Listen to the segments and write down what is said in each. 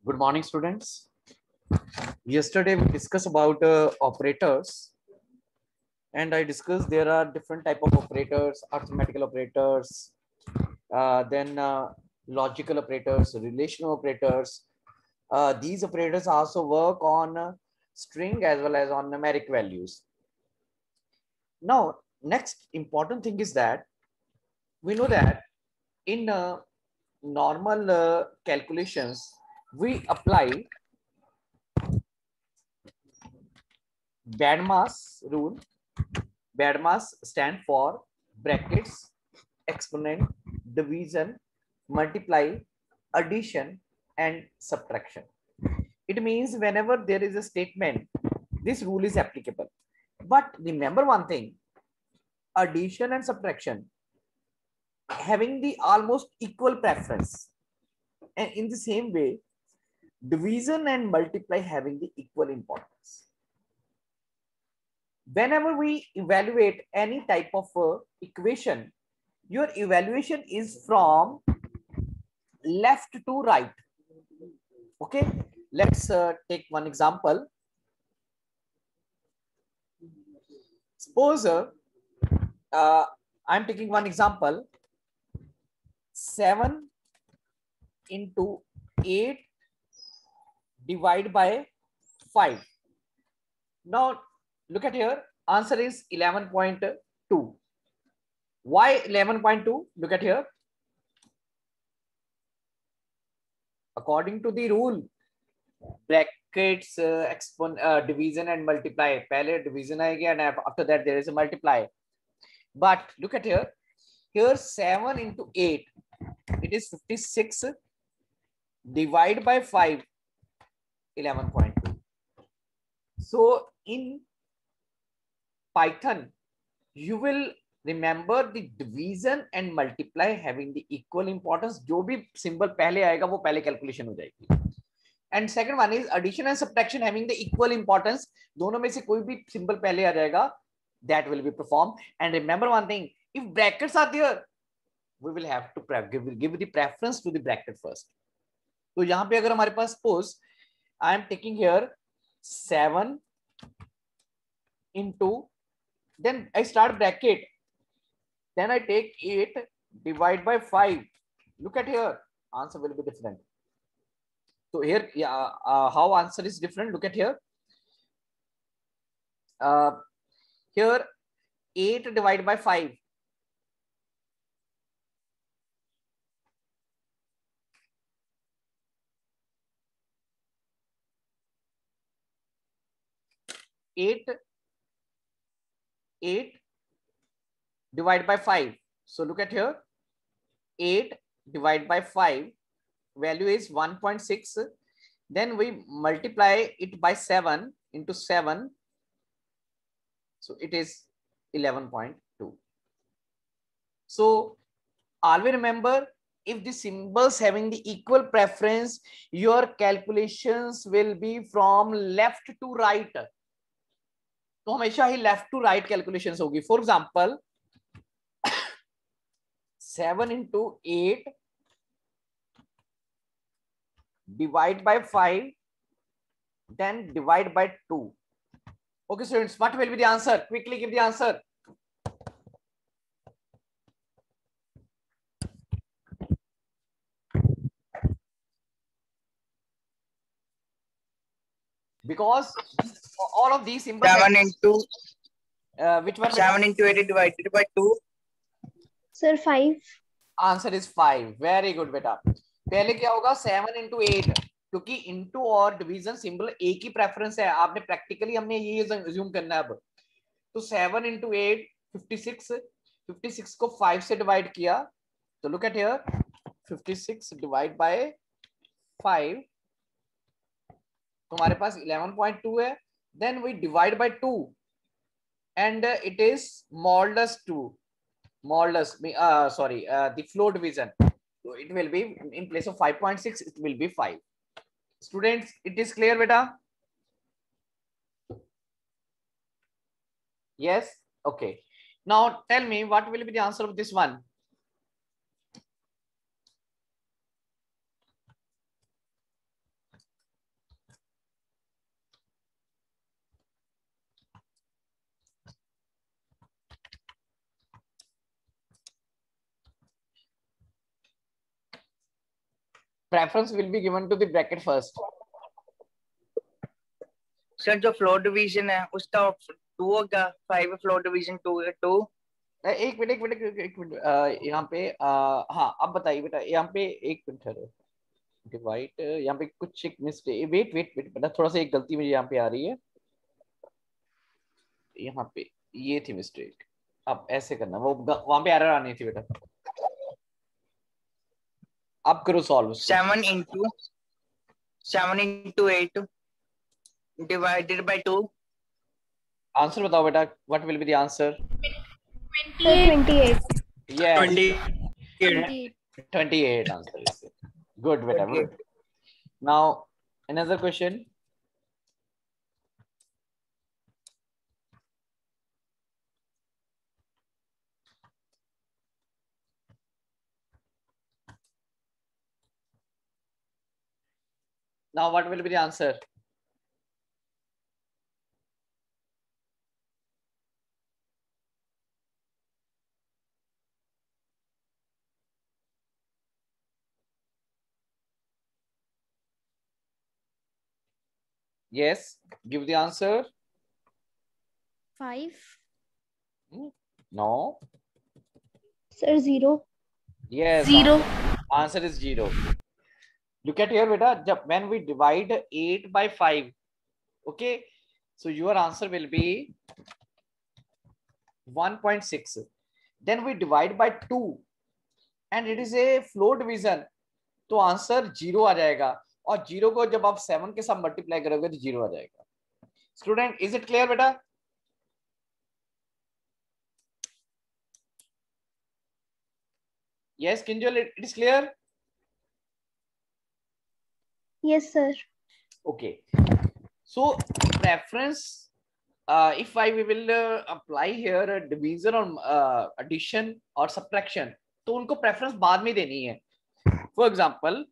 Good morning, students. Yesterday we discussed about operators, and I discussed there are different type of operators: arithmetical operators, then logical operators, relational operators. These operators also work on string as well as on numeric values. Now, next important thing is that we know that in normal calculations we apply BADMAS rule. BADMAS stand for brackets, exponent, division, multiply, addition, and subtraction. It means whenever there is a statement, this rule is applicable. But remember one thing, addition and subtraction having the almost equal preference. And in the same way, division and multiply having the equal importance. Whenever we evaluate any type of equation, your evaluation is from left to right. Okay, let's take one example. Suppose I'm taking one example. 7 into 8 divided by 5. Now look at here, answer is 11.2. Why 11.2? Look at here. According to the rule, brackets, division and multiply. Pehle division aayegi and after that there is a multiply. But look at here. Here 7 into 8. It is 56. Divide by 5. 11.2. So in Python, you will remember the division and multiply having the equal importance. जो भी symbol पहले आएगा वो पहले calculation हो जाएगी. And second one is addition and subtraction having the equal importance. दोनों में से कोई भी symbol पहले आ जाएगा, that will be performed. And remember one thing, if brackets are there, we will have to give the preference to the bracket first. तो यहाँ पे अगर हमारे पास suppose I am taking here 7 into, then I start bracket, then I take 8 divide by 5. Look at here, answer will be different. So here, how answer is different? Look at here. Here 8 divided by 5. Eight divided by 5. So look at here. 8 divided by 5. Value is 1.6. Then we multiply it by 7 into 7. So it is 11.2. So always remember, if the symbols having the equal preference, your calculations will be from left to right. तो हमेशा ही left to right calculations होगी. For example 7 into 8 divide by 5, then divide by 2. Okay students, what will be the answer? Quickly give the answer. Because all of these symbols 7 into which one? 7 into 8 divided by 2. Sir, 5. Answer is 5. Very good बेटा. पहले क्या होगा? 7 into 8, क्योंकि into और division symbol एक ही preference है. आपने practically हमने ये अज्यूम करना है अब. तो 7 into 8 56 को 5 से डिवाइड किया. तो look at here, 56 divide by 5, तो हमारे पास 11.2 है. Then we divide by 2 and it is modulus 2. Modulus, the floor division. So it will be in place of 5.6, it will be 5. Students, it is clear beta? Yes. Okay, now tell me what will be the answer of this one. preference will be given to the bracket first. Sir जो floor division है उसका 2 होगा, 5 floor division 2 है 2। एक minute यहाँ पे हाँ अब बताइए बेटा, यहाँ पे एक मिनट डिवाइड, यहाँ पे कुछ एक मिस्टेक, वेट बेटा, थोड़ा सा एक गलती मुझे यहाँ पे आ रही है, यहाँ पे ये थी मिस्टेक। अब ऐसे करना, वो वहां पे एरर आनी थी बेटा। अब करो solve. 7 into 8 divided by 2। Answer बताओ बेटा, what will be the answer? 28. Yes, 28. 28 answer is good बेटा, good. Now another question. Now what will be the answer? Yes, give the answer. 5. No. Sir, 0. Yes. 0. Answer is 0. Look at here, beta. When we divide 8 by 5, okay, so your answer will be 1.6. Then we divide by 2 and it is a floor division, तो answer 0 आ जाएगा, और 0 को जब आप 7 के साथ multiply करोगे तो 0 आ जाएगा। स्टूडेंट, इज इट क्लियर बेटा? Yes, Kinjal, it is clear? Yes, sir. Okay. So preference, if I will apply here a division or addition or subtraction, तो उनको preference बाद में देनी है. For example,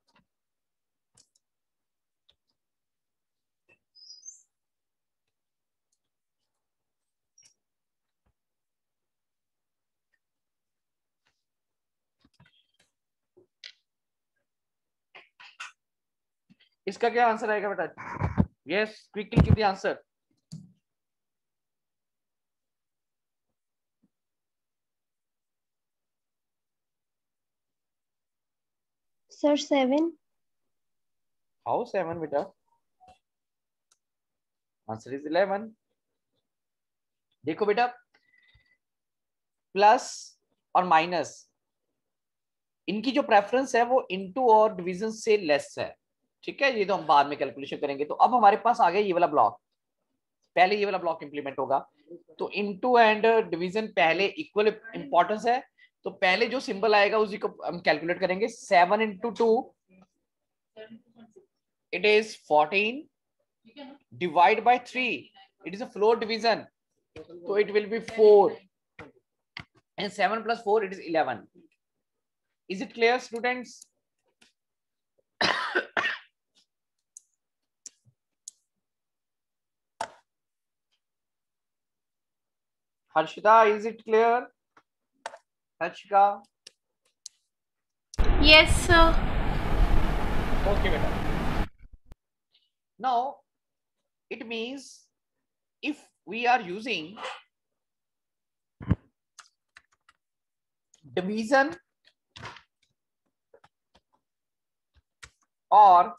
इसका क्या आंसर आएगा बेटा? Yes, quickly give the answer. Sir, 7. How 7 बेटा? Answer is 11. देखो बेटा, प्लस और माइनस, इनकी जो प्रेफरेंस है वो इनटू और डिवीजन से लेस है, ठीक है? ये तो हम बाद में कैलकुलेशन करेंगे। तो अब हमारे पास आ गया ये वाला ब्लॉक, पहले ये वाला ब्लॉक इंप्लीमेंट होगा, तो इनटू एंड डिवीजन पहले इक्वल इंपॉर्टेंस है, तो पहले जो सिंबल आएगा उसी को हम कैलकुलेट करेंगे। 7 into 2 it is 14, divide by 3 it is a floor division, so it will be 4, and 7 plus 4 it is 11. Is it clear, students? Harshita, is it clear? Harshika? Yes, sir. Okay, beta. Now, it means if we are using division or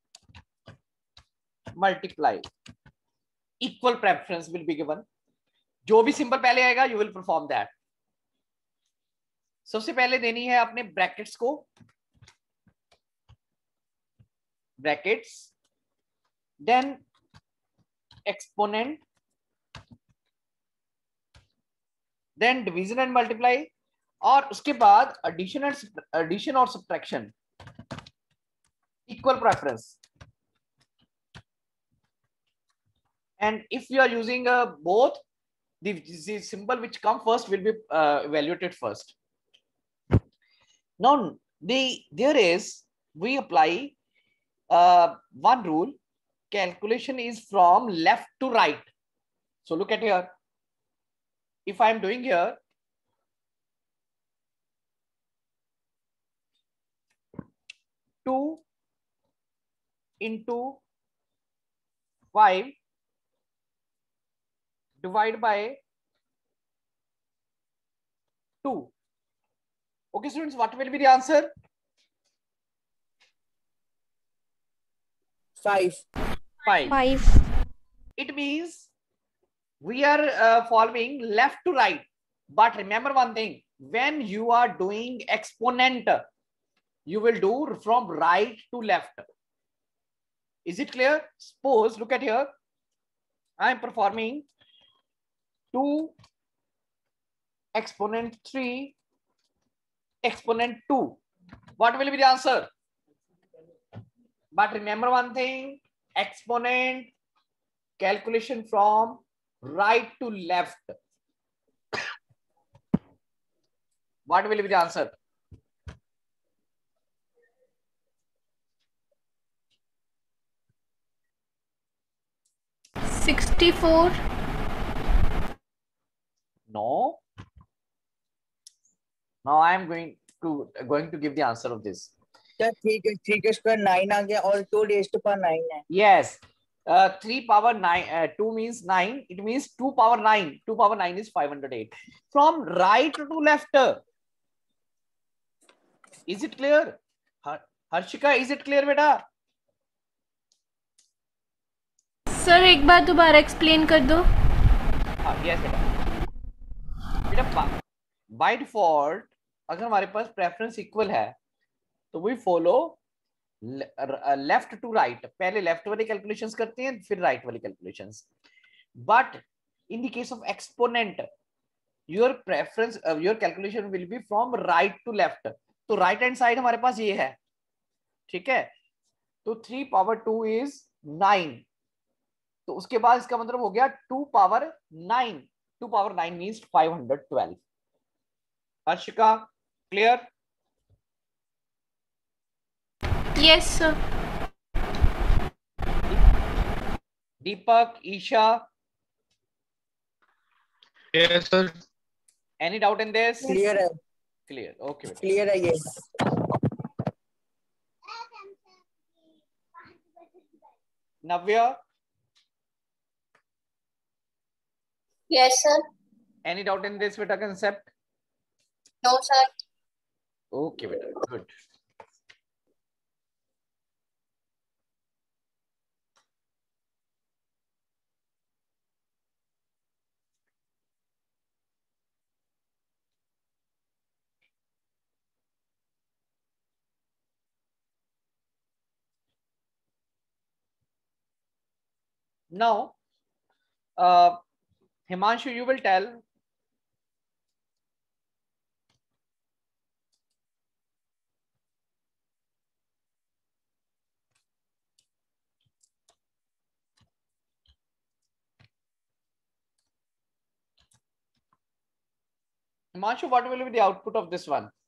multiply, equal preference will be given. जो भी symbol पहले आएगा you will perform that. सबसे पहले देनी है अपने brackets को, brackets, then exponent, then division and multiply, और उसके बाद एडिशन और subtraction, equal preference. And if you are using both, the symbol which come first will be evaluated first. Now we apply one rule. Calculation is from left to right. So look at here. If I am doing here, 2 into 5 divide by 2. Okay students, what will be the answer? 5. 5. 5. It means we are following left to right, but remember one thing, when you are doing exponent you will do from right to left. Is it clear? Suppose, look at here, I am performing 2 exponent 3 exponent 2. What will be the answer? But remember one thing, exponent calculation from right to left. What will be the answer? $64. No. Now I am going to give the answer of this. क्या 3 के square 9 आ गया और 2 raised to power 9 है. Yes. 3 power 9, 2 means 9. It means 2 power 9. 2 power 9 is 508. From right to left. Is it clear? Harshika, is it clear, beta? Sir एक बार दोबारा explain कर दो. Yes, बेटा. By default, अगर हमारे पास प्रेफरेंस इक्वल है तो we follow left to right. पहले लेफ्ट वाली कैलकुलेशंस करते हैं फिर राइट वाली calculations. But in the case of exponent your preference your calculation will be from right to left. तो राइट हैंड साइड हमारे पास ये है, ठीक है. तो 3 पावर 2 इज 9. तो उसके बाद इसका मतलब हो गया 2 power 9. 2 power 9 means 512. Harshika, clear? Yes sir. Deepak, Isha, Yes, sir. any doubt in this? Clear है. Clear. Okay. Clear है ये. Navya, Yes, sir. any doubt in this beta concept? No, sir. Okay, beta. Good. Now, Himanshu, you will tell. Himanshu, what will be the output of this one?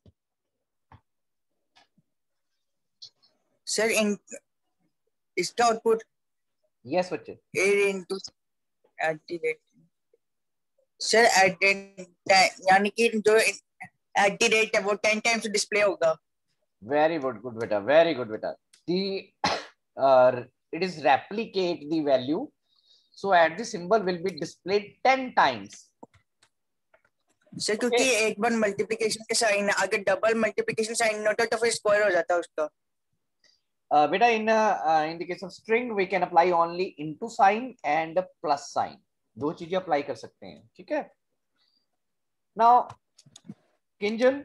Sir, in इसका output Yes, बच्चे. 8 into at the rate. Sir, at यानी कि जो at the rate है वो 10 times display होगा. Very good, good beta. Very good beta. The it is replicate the value, so at the symbol will be displayed 10 times. Sir क्योंकि एक बार multiplication के साइन अगर डबल मल्टीप्लिकेशन साइन होता तो फिर स्क्वायर हो जाता उसका. Beta, in the case of string we can apply only into sign and plus sign. दो चीजें अप्लाई कर सकते हैं, ठीक है. Now Kinjal,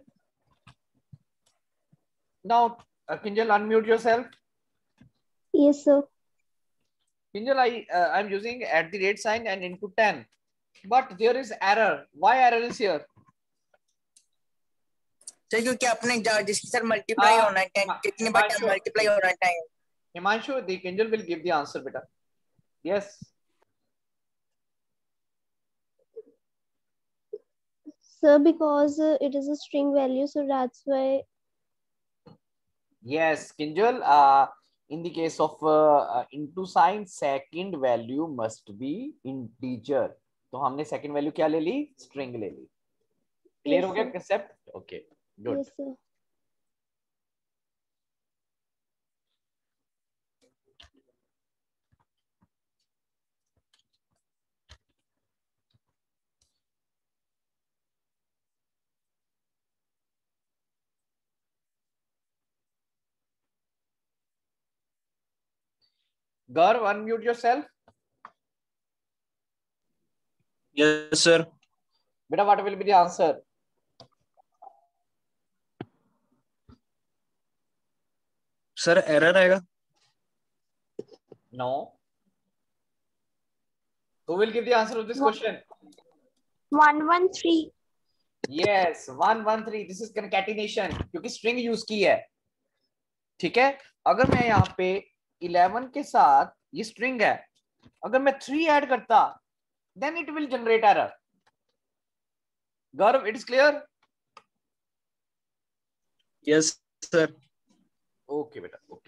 Kinjal, unmute yourself. Yes, sir. Kinjal, I'm using at the rate sign and into 10, but there is error. Why error is here? Sir क्योंकि आपने जिसके सर मल्टीप्लाई होना है 10 कितने बार मल्टीप्लाई होना है time. Himanshu, the Kinjal will give the answer beta. Yes. Sir, because it is a string value, so that's why. Yes, Kinjal, in the case of into sign, second value must be integer. तो हमने second value क्या ले ली? String ले ली. Clear Yes, हो गया sir. concept? Okay, good. Yes, sir. Garv, unmute yourself. Yes, sir. Beta, what will be the answer? Sir, error आएगा. No. Who will give the answer of this question? 113. Yes, 113. This is concatenation क्योंकि string use की है. ठीक है. अगर मैं यहाँ पे 11 के साथ ये string है, अगर मैं 3 ऐड करता, then it will generate error. Garv, it is clear? Yes, sir. Okay, beta. Okay.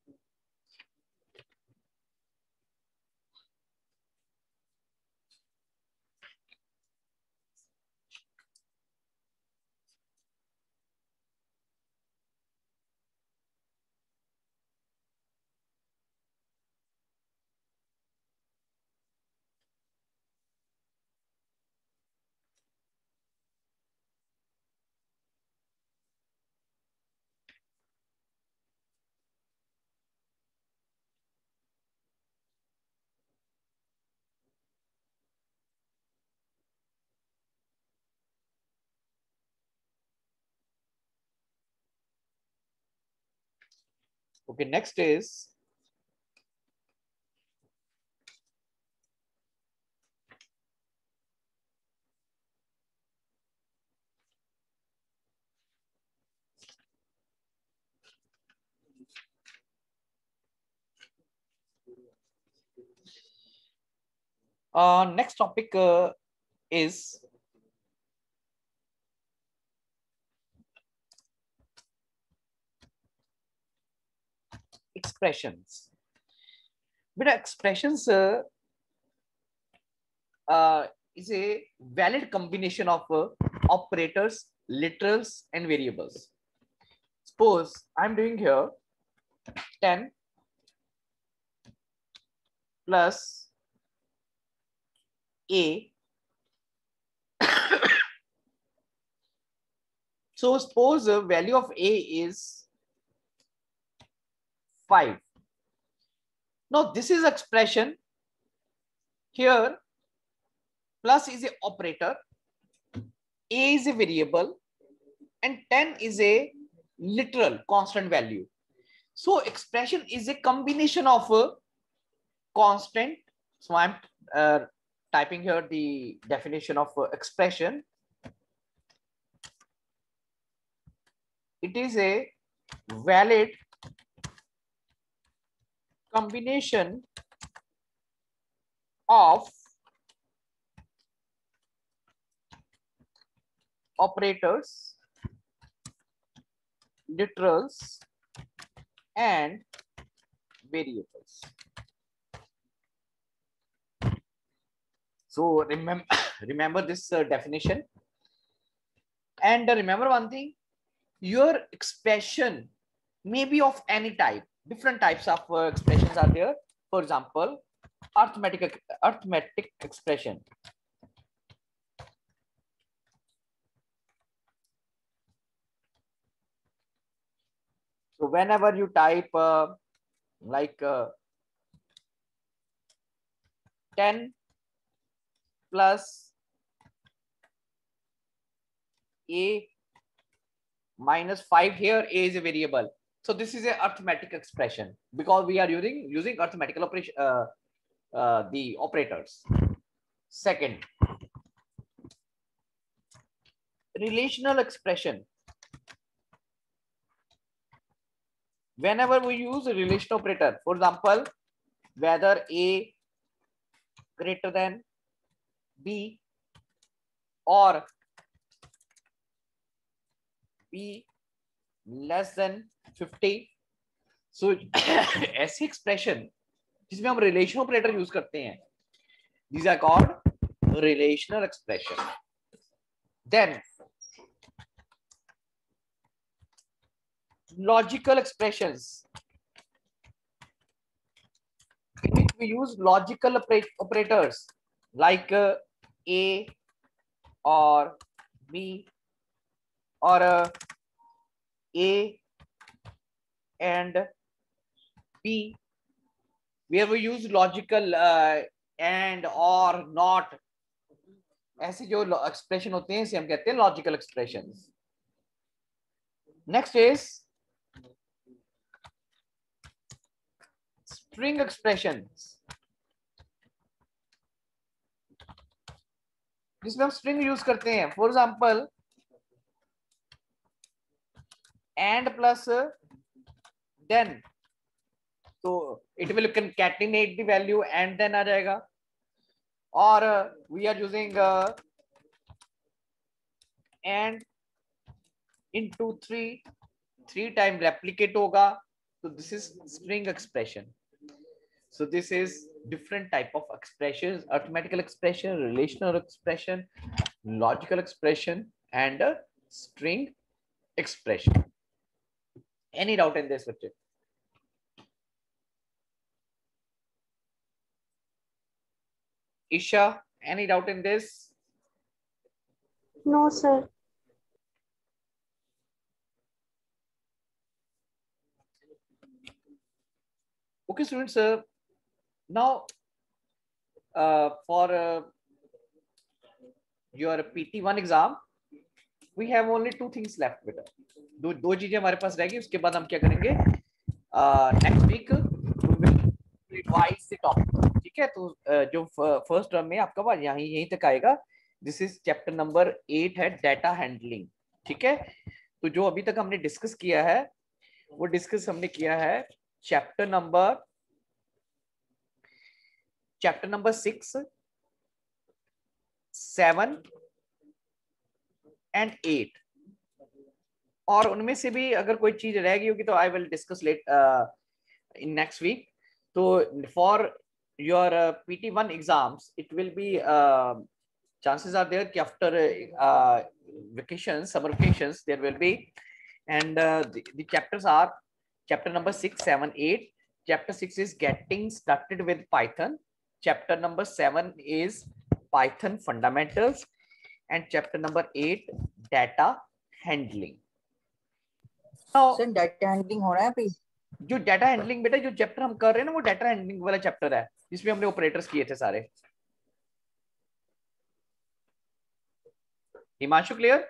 Okay, next is next topic is expressions. Beta, expressions is a valid combination of operators, literals, and variables. Suppose I'm doing here 10 plus a. So suppose the value of a is 5. Now this is expression. Here plus is a operator, a is a variable, and 10 is a literal constant value. So expression is a combination of a constant. So I'm typing here the definition of expression. It is a valid combination of operators, literals, and variables. So remember this definition, and remember one thing, your expression may be of any type. Different types of expressions are there. For example, arithmetic expression. So whenever you type like 10 plus a minus 5, here a is a variable. So this is a arithmetic expression because we are using arithmetical operation, the operators. Second, relational expression. Whenever we use a relational operator, for example, whether a greater than b or b less than 50. So ऐसी expression जिसमें हम relational operator use करते हैं, these are called relational expression. Then logical expressions, in which we use logical operators like a or b or a and b where we use logical and or not, ऐसे जो expression होते हैं इसे हम कहते हैं logical expressions. Next is string expressions, जिसमें हम स्ट्रिंग यूज करते हैं. For example and plus then, तो it will concatenate the value and then आ जाएगा. और we are using and into 3 time replicate होगा, तो this is string expression. So this is different type of expressions: arithmetical expression, relational expression, logical expression, and a string expression. Any doubt in this subject? Isha, any doubt in this? No, sir. Okay, students. Now, for your PT1 exam, we have only 2 things left. बेटा, दो चीजें हमारे पास रहेगी. उसके बाद हम क्या करेंगे? Next week we will revise the topic. ठीक है? तो जो फर्स्ट टर्म में आपका बात यहीं तक आएगा. दिस इज चैप्टर नंबर 8 है, डाटा हैंडलिंग. ठीक है? तो जो अभी तक हमने डिस्कस किया है वो डिस्कस हमने किया है चैप्टर नंबर 6, 7 एंड 8. और उनमें से भी अगर कोई चीज रह गई होगी तो I will discuss late in next week. तो for your PT1 exams it will be chances are there कि after vacations, summer vacations, there will be, and the chapters are chapter number 6, 7, 8. Chapter 6 is getting started with Python. Chapter number 7 is Python fundamentals, and chapter number 8 data handling. Now, sir data handling हो रहा है अभी? जो data handling बेटा जो chapter हम कर रहे हैं ना वो डाटा हैंडलिंग वाला चैप्टर है जिसमें हमने ऑपरेटर्स किए थे सारे. हिमांशु क्लियर?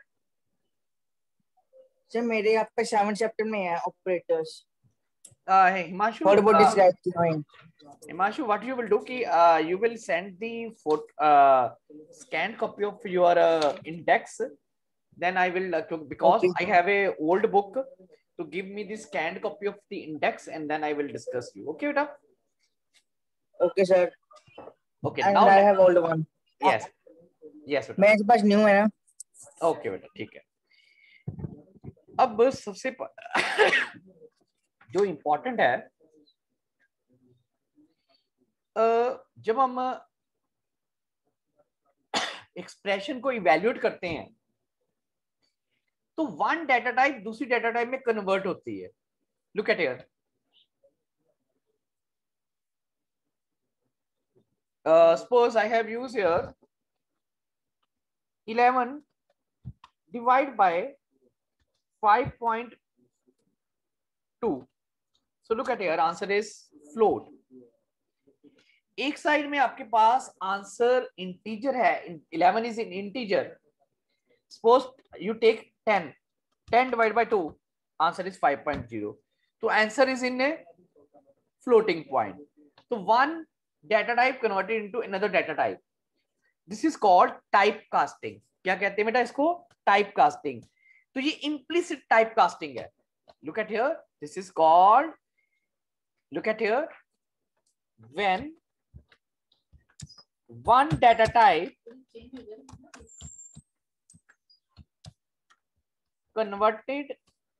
सर मेरे आपका 7 चैप्टर में है operators. Himanshu, what about this writing? Himanshu, what you will do ki you will send the scanned copy of your index. Then I will because Okay. I have a old book, to give me the scanned copy of the index, and then I will discuss you. Okay, beta? Okay sir. Okay. And Now I have old one. yes, yes beta. मेरे पास new है ना. Okay बेटा, ठीक है. अब सबसे जो important है, जब हम एक्सप्रेशन को इवैल्यूएट करते हैं तो वन डाटा टाइप दूसरी डाटा टाइप में कन्वर्ट होती है. Look at here. Suppose I have used here 11 divide by 5.2. So look at here, answer is float. एक साइड में आपके पास आंसर इंटीजर है. 11 is an integer. Suppose you take 10 divided by 2, answer is 5.0. तो answer is in a floating point. तो one data type converted into another data type. This is called typecasting. क्या कहते हैं बेटा इसको? टाइपकास्टिंग. तो ये इम्प्लिसिट टाइपकास्टिंग है. Look at here, this is called, look at here, when one data type converted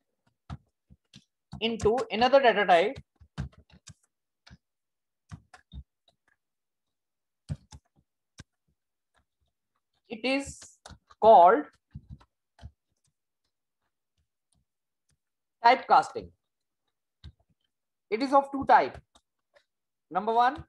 into another data type, it is called typecasting. It is of two types. Number one,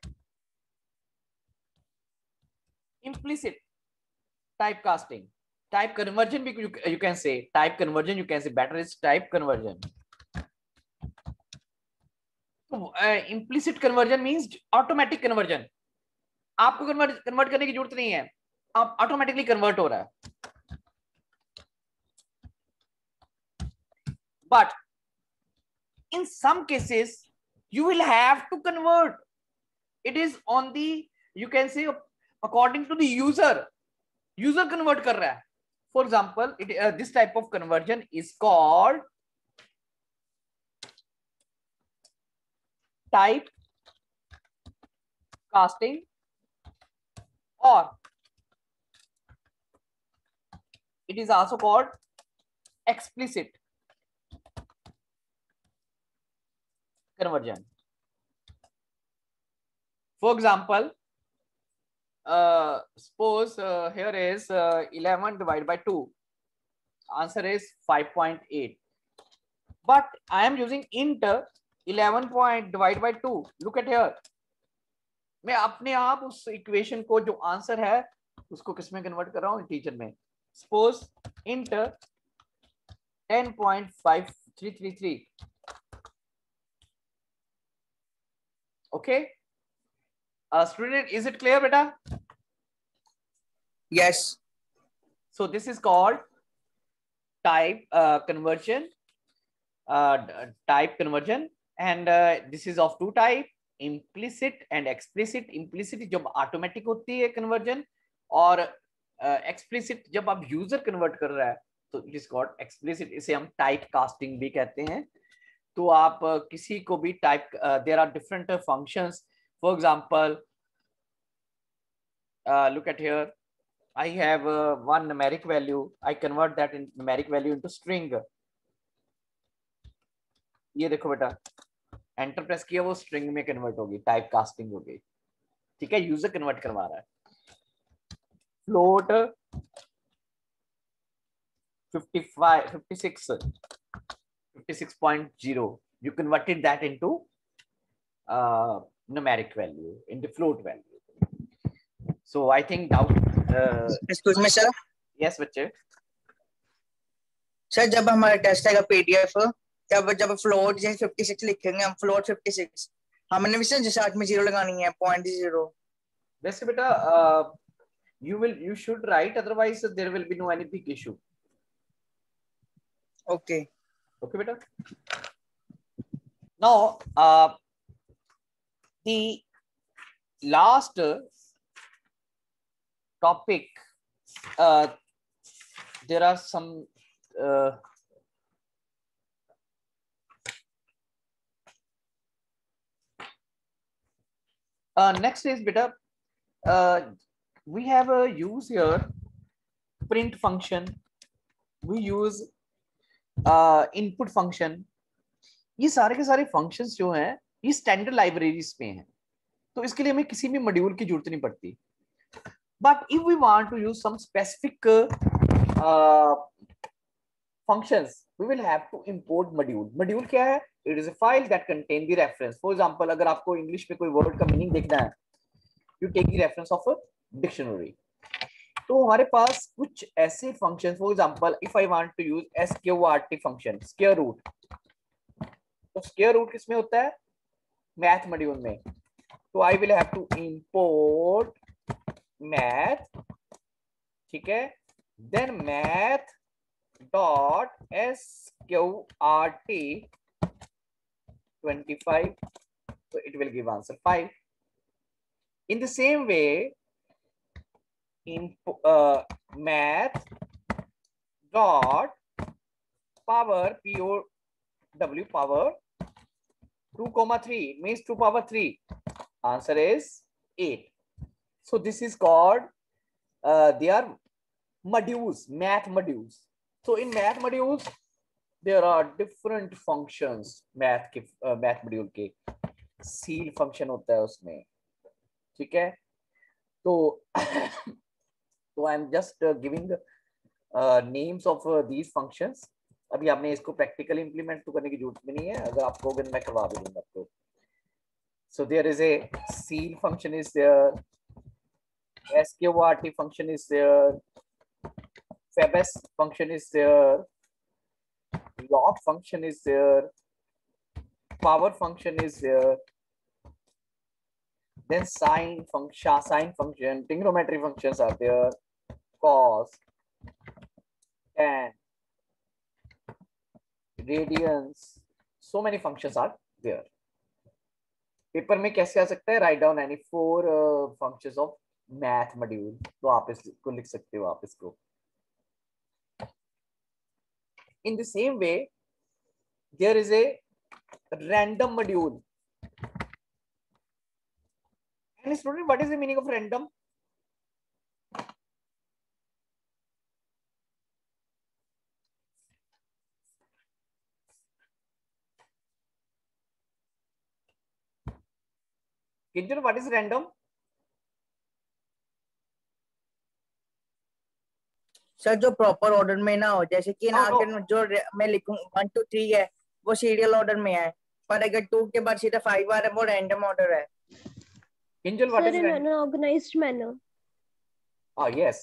implicit typecasting. Type conversion, you can say type conversion, you can say better is type conversion. तो implicit conversion means automatic conversion, आपको convert करने की जरूरत नहीं है, आप automatically convert हो रहा है. But in some cases you will have to convert. It is on the, you can say, according to the user convert kar raha hai. For example, this type of conversion is called type casting, or it is also called explicit conversion. For example, suppose here is 11 divided by 2, answer is 5.8, but I am using int 11 point divided by 2. Look at here, मैं अपने आप उस equation को जो answer है उसको किस में कन्वर्ट कर रहा हूँ, टीचर में. Suppose int 10.5333. okay, student, is it clear beta? Yes. So this is called type conversion, type conversion, and this is of two type, implicit and explicit. Implicit जब automatic होती है conversion, और explicit जब आप user convert कर रहा है तो it is called explicit. इसे हम type casting भी कहते हैं. तो आप किसी को भी type, there are different functions. For example, look at here, I have one numeric value, I convert that in numeric value into string. ये देखो बेटा, एंटर प्रेस किया, वो स्ट्रिंग में कन्वर्ट होगी, टाइप कास्टिंग होगी. ठीक है, यूजर कन्वर्ट करवा रहा है. Float 56.0, you converted that into numeric value, into float value. So I think now Excuse me, sir. yes बच्चे. सर जब हमारा टेस्ट आएगा पीडीएफ, जब फ्लोट जैसे 56 लिखेंगे हम, फ्लोट 56, हमने भी सर जैसे 8 में 0 लगानी है, 0.0. वैसे बेटा you should write, otherwise there will be no any big issue. Okay. Okay beta. Now the last topic, there are some next is beta, we have a use here print function, we use input function. ये सारे के सारे functions जो हैं ये standard libraries में हैं, तो इसके लिए हमें किसी भी मॉड्यूल की जरूरत नहीं पड़ती. But if we want to use some specific functions, we will have to import module. Module क्या है? It is a file that contain the reference. For example, अगर आपको English में कोई word का meaning देखना है, you take the reference of a dictionary. तो हमारे पास कुछ ऐसे functions, for example, if I want to use sqrt function, square root, तो square root किसमें होता है? Math module में. तो I will have to import math, ठीक है, then math dot sqrt 25, so it will give answer 5. In the same way, in math dot power pow power 2,3 means 2 power 3, answer is 8. So this is called they are modules, math modules. So in math modules there are different functions. math module के seal function होता है उसमें, ठीक है. तो तो I am just giving names of these functions. अभी आपने इसको practically implement तो करने की जरूरत भी नहीं है, अगर आप कहोगे मैं करवा भी दूंगा आपको. So there is a seal function is there, sqrt function is there, fabs function is there, log function is there, power function is there. Then sine function, trigonometry functions are there, cos, tan, radians, so many functions are there. Paper में कैसे आ सकता है? Right down any 4 functions of math module, तो आप इसको लिख सकते हो आप इसको. In the same way, there is a random module. And student, what is the meaning of random? Kinjal, what is random? Sir जो प्रॉपर ऑर्डर में ना हो, जैसे कि ना No, no. अगर जो मैं लिखूं 1 2 3 है वो सीरियल ऑर्डर में है, पर अगर 2 के बाद सीधा 5 आ रहा है वो रैंडम ऑर्डर है. Kinjal, what Sir, is in random? an organized manner. Yes.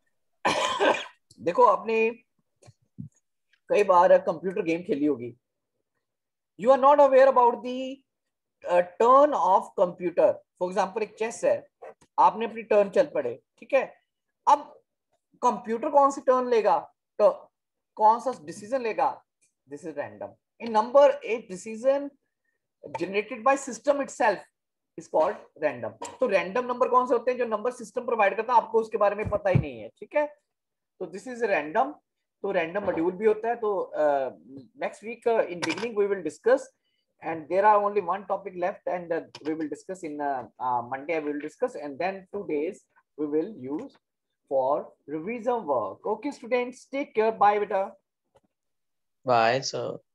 देखो आपने कई बार कंप्यूटर गेम खेली होगी. You are not aware about the turn off computer. For example एक चेस है, आपने अपनी टर्न चल पड़े, ठीक है. अब कंप्यूटर कौन सी टर्न लेगा, तो कौन सा डिसीजन लेगा, this is random. In number a decision generated by system itself is called random. तो रैंडम नंबर कौन से होते हैं? जो नंबर सिस्टम प्रोवाइड करता है, आपको उसके बारे में पता ही नहीं है, ठीक है. तो दिस इज रैंडम. तो रैंडम मॉड्यूल भी होता है. तो next week in beginning we will discuss, and there are only one topic left, and we will discuss in Monday. We will discuss, and then 2 days we will use for revision work. Okay students, take care. Bye beta. Bye sir.